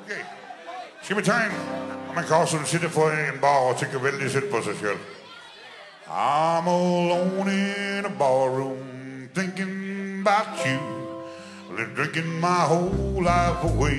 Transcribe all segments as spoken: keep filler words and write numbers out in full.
Okay. Skal vi tage en, og man kan også sidde for en bar og tænke vældig sæt på sig selv. I'm alone in a barroom thinking about you, drinking my whole life away.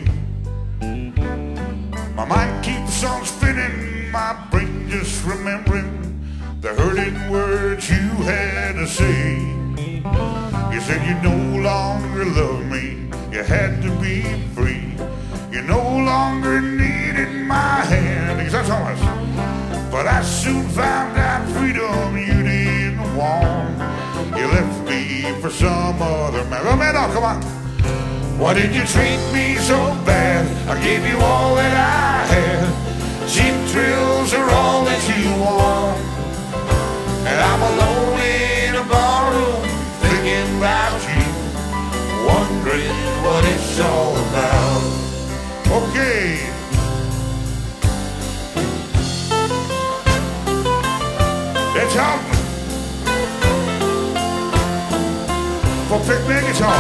My mind keeps on spinning, my brain just remembering the hurting words you had to say. You said you no longer love me, you had to be free. You no longer needed my hand, exactly, Thomas. But I soon found out freedom you didn't want. You left me for some other man. Oh man, oh, come on. Why did you treat me so bad? I gave you all that I had. Cheap thrills are all that you want. And I'm alone in a barroom thinking about you, wondering what it's all about. Okay. Let's help for picnic guitar.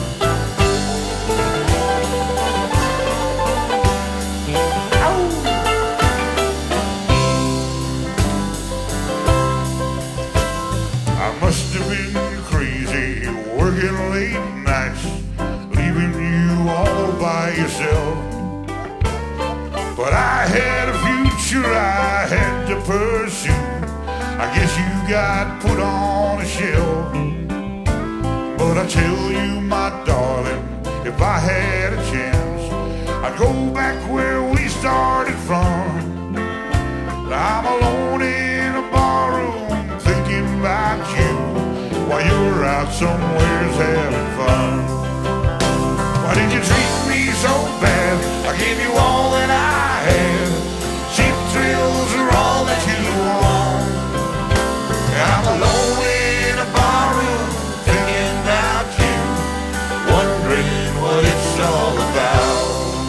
I must have been crazy, working late nights, leaving you all by yourself. But I had a future I had to pursue. I guess you got put on a shelf. But I tell you, my darling, if I had a chance, I'd go back where we started from. I'm alone in a barroom thinking about you while you're out somewheres having fun. Why did you treat me so bad? I gave you all that I had. Cheap thrills are all that you want. I'm alone in a barroom thinking about you, wondering what it's all about.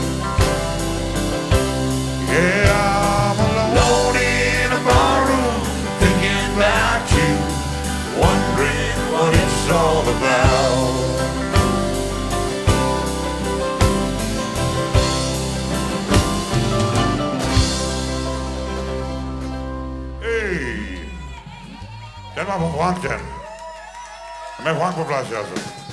Yeah, I'm alone in a barroom thinking about you, wondering what it's all about. Hey, den var på Frank, den. Med Frank på plads, altså.